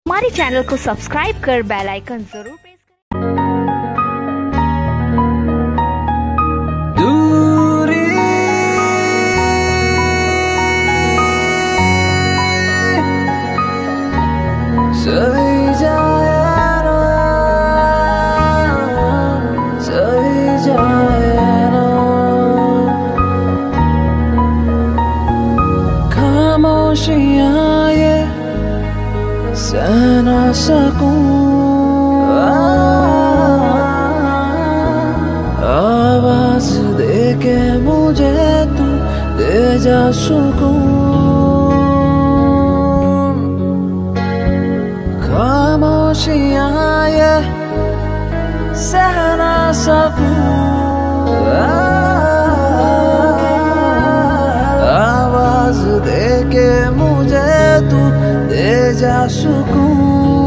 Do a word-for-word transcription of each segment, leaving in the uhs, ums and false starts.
हमारे चैनल को सब्सक्राइब कर बेल आइकन जरूर प्रेस करें। दूरी सही जाए ना, सही जाए ना, खामोशियाँ ये सह ना सकूं, आवाज दे के मुझे तू दे जा सुकून, खामोशियाँ ये सह ना सकूं, आवाज दे के मुझे तू दे जा सुकून,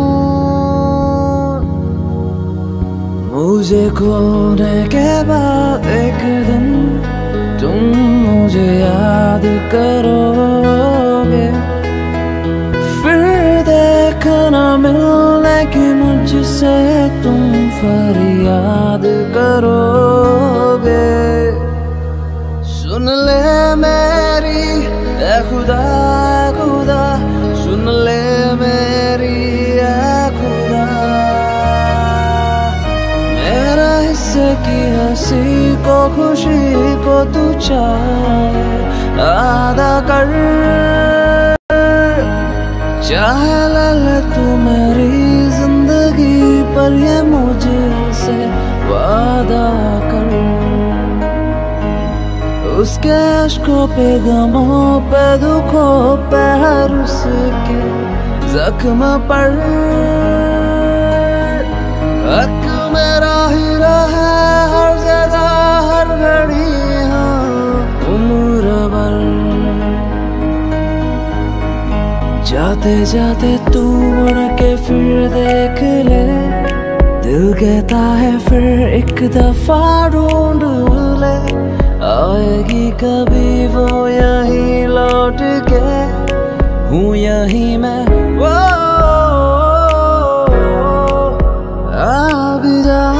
मुझे खोने के बाद एक दिन तुम मुझे याद करोगे, फिर देखना मिलने की मुझसे तुम फरियाद करोगे। सुन ले मेरी ऐ खुदा खुदा, सुन ले मेरी ऐ खुदा, मेरा हिस्से की हंसी को खुशी को तू चाहे आधा कर, चाहे ले ले तू मेरी जिंदगी पर ये मुझसे वादा कर, उसके अश्कों पे गमों पे दुखों पे हर उसके जख्म पर हक मेरा ही रहा हर जगह हर घड़ी हाँ उम्र भर। जाते जाते तू मुड़ के फिर देख ले, दिल कहता है फिर एक दफा ढूंढ ले, आएगी कभी वो यहीं लौट के, हूँ यहीं मैं वो आ भी जा।